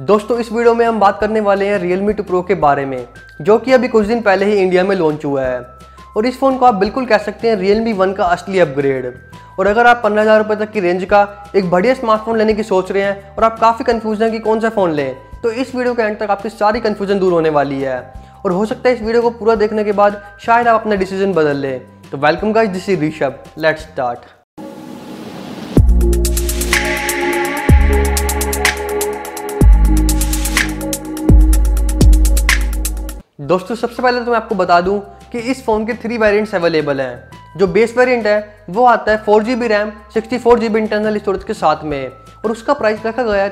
दोस्तों इस वीडियो में हम बात करने वाले हैं Realme 2 Pro के बारे में, जो कि अभी कुछ दिन पहले ही इंडिया में लॉन्च हुआ है। और इस फ़ोन को आप बिल्कुल कह सकते हैं Realme 1 का असली अपग्रेड। और अगर आप 15,000 रुपये तक की रेंज का एक बढ़िया स्मार्टफोन लेने की सोच रहे हैं और आप काफ़ी कन्फ्यूजन हैं कि कौन सा फ़ोन लें, तो इस वीडियो के एंड तक आपकी सारी कन्फ्यूजन दूर होने वाली है। और हो सकता है इस वीडियो को पूरा देखने के बाद शायद आप अपना डिसीजन बदल लें। तो welcome guys, this is Rishabh, let's start. दोस्तों सबसे पहले तो मैं आपको बता दूं कि इस फ़ोन के 3 वेरिएंट्स अवेलेबल हैं। जो बेस वेरिएंट है वो आता है 4GB RAM 64GB internal storage के साथ में, और उसका प्राइस रखा गया है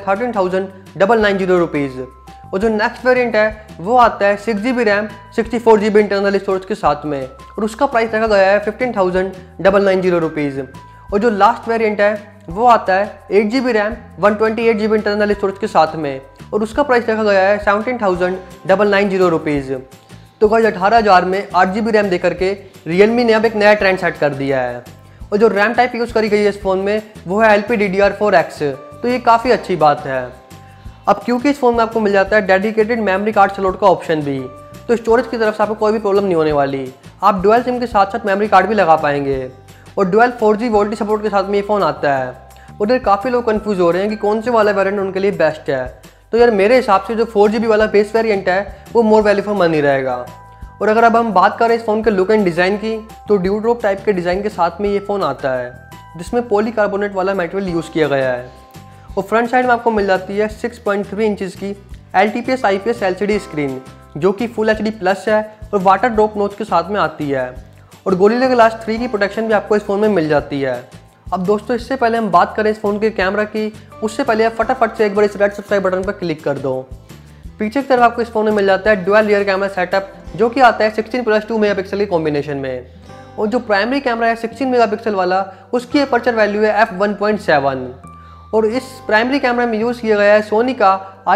13,990 रुपीज़। और जो नेक्स्ट वेरिएंट है वो आता है 6GB RAM 64GB internal storage के साथ में, और उसका प्राइस रखा गया है 15,990 रुपीज़। और जो लास्ट वेरिएंट है वो आता है 8GB RAM 128GB internal storage के साथ में, और उसका प्राइस रखा गया है 17,990 रुपीज़। तो गाइस 18,000 में 8GB रैम देकर के Realme ने अब एक नया ट्रेंड सेट कर दिया है। और जो रैम टाइप यूज़ करी गई है इस फ़ोन में वो है LPDDR4X, तो ये काफ़ी अच्छी बात है। अब क्योंकि इस फ़ोन में आपको मिल जाता है डेडिकेटेड मेमोरी कार्ड स्लॉट का ऑप्शन भी, तो स्टोरेज की तरफ से आपको कोई भी प्रॉब्लम नहीं होने वाली। आप डुअल सिम के साथ साथ मेमोरी कार्ड भी लगा पाएंगे, और डुअल 4G वोल्टी सपोर्ट के साथ में ये फ़ोन आता है। उधर काफ़ी लोग कंफ्यूज हो रहे हैं कि कौन से वाला वेरिएंट उनके लिए बेस्ट है। तो यार मेरे हिसाब से जो 4GB वाला बेस वेरिएंट है वो मोर वैल्यू फॉर मनी रहेगा। और अगर अब हम बात करें इस फ़ोन के लुक एंड डिज़ाइन की, तो ड्यूड्रॉप टाइप के डिज़ाइन के साथ में ये फ़ोन आता है, जिसमें पॉलीकार्बोनेट वाला मटेरियल यूज़ किया गया है। और फ्रंट साइड में आपको मिल जाती है 6.3 इंचज़ की LTPS IPS LCD स्क्रीन, जो कि फुल HD प्लस है और वाटर ड्रॉप नोच के साथ में आती है। और गोरिल्ला ग्लास 3 की प्रोटेक्शन भी आपको इस फ़ोन में मिल जाती है। अब दोस्तों इससे पहले हम बात करें इस फ़ोन के कैमरा की, उससे पहले आप फटाफट से एक बार इस रेड सब्सक्राइब बटन पर क्लिक कर दो। पीछे की तरफ आपको इस फ़ोन में मिल जाता है डुअल रियर कैमरा सेटअप, जो कि आता है 16+2 मेगापिक्सल के कॉम्बिनेशन में। और जो प्राइमरी कैमरा है 16 मेगापिक्सल वाला, उसकी अपर्चर वैल्यू है f1.7। और इस प्राइमरी कैमरा में यूज़ किया गया है सोनी का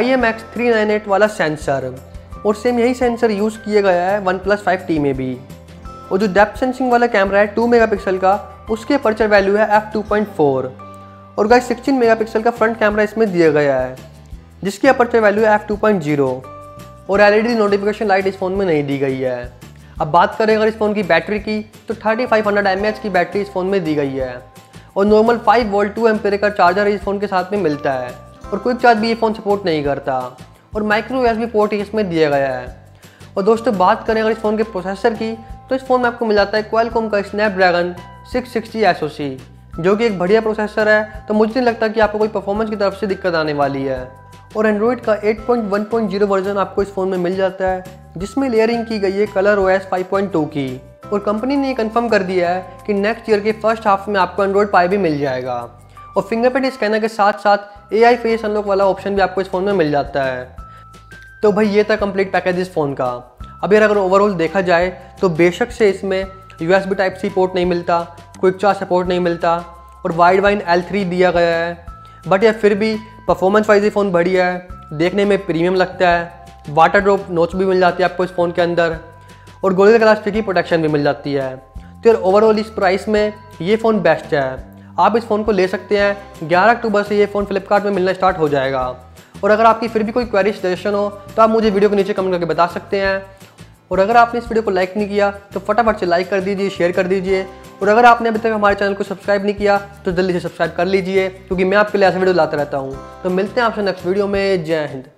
IMX398 वाला सेंसर, और सेम यही सेंसर यूज़ किया गया है OnePlus 5T में भी। और जो डेप्थ सेंसिंग वाला कैमरा है 2 मेगापिक्सल का, उसकी अपर्चर वैल्यू है f2.4। और गाइस 16 मेगापिक्सल का फ्रंट कैमरा इसमें दिया गया है, जिसकी अपर्चर वैल्यू है f2.0। और LED नोटिफिकेशन लाइट इस फ़ोन में नहीं दी गई है। अब बात करें अगर इस फ़ोन की बैटरी की, तो 3500 mAh की बैटरी इस फ़ोन में दी गई है। और नॉर्मल 5 वोल्ट 2 एम्पीयर का चार्जर इस फ़ोन के साथ में मिलता है। और क्विक चार्ज भी ये फ़ोन सपोर्ट नहीं करता। और माइक्रो USB पोर्ट इसमें दिया गया है। और दोस्तों बात करें अगर इस फ़ोन के प्रोसेसर की, तो इस फ़ोन में आपको मिल जाता है क्वालकॉम का स्नैपड्रैगन 660 SoC, जो कि एक बढ़िया प्रोसेसर है। तो मुझे नहीं लगता कि आपको कोई परफॉर्मेंस की तरफ से दिक्कत आने वाली है। और एंड्रॉइड का 8.1.0 वर्जन आपको इस फ़ोन में मिल जाता है, जिसमें लेयरिंग की गई है ColorOS 5.2 की। और कंपनी ने ये कंफर्म कर दिया है कि नेक्स्ट ईयर के फर्स्ट हाफ में आपको एंड्रॉइड पाई भी मिल जाएगा। और फिंगरप्रिंट स्कैनर के साथ साथ AI फेस अनलॉक वाला ऑप्शन भी आपको इस फ़ोन में मिल जाता है। तो भाई ये था कंप्लीट पैकेज इस फ़ोन का। अब यार अगर ओवरऑल देखा जाए तो बेशक से इसमें USB Type-C पोर्ट नहीं मिलता, क्विक चार्ज सपोर्ट नहीं मिलता, और वाइड वाइन L3 दिया गया है, बट यार फिर भी परफॉर्मेंस वाइज ये फ़ोन बढ़िया है, देखने में प्रीमियम लगता है। वाटर ड्रॉप नोच भी मिल जाती है आपको इस फ़ोन के अंदर, और गोरिल्ला ग्लास 3 की प्रोटेक्शन भी मिल जाती है। तो यार ओवरऑल इस प्राइस में ये फ़ोन बेस्ट है। आप इस फ़ोन को ले सकते हैं। 11 अक्टूबर से ये फ़ोन फ्लिपकार्ट में मिलना स्टार्ट हो जाएगा। और अगर आपकी फिर भी कोई क्वेरी सजेशन हो तो आप मुझे वीडियो के नीचे कमेंट करके बता सकते हैं। और अगर आपने इस वीडियो को लाइक नहीं किया तो फटाफट से लाइक कर दीजिए, शेयर कर दीजिए। और अगर आपने अभी तक हमारे चैनल को सब्सक्राइब नहीं किया तो जल्दी से सब्सक्राइब कर लीजिए, क्योंकि मैं आपके लिए ऐसा वीडियो लाता रहता हूँ। तो मिलते हैं आपसे नेक्स्ट वीडियो में। जय हिंद।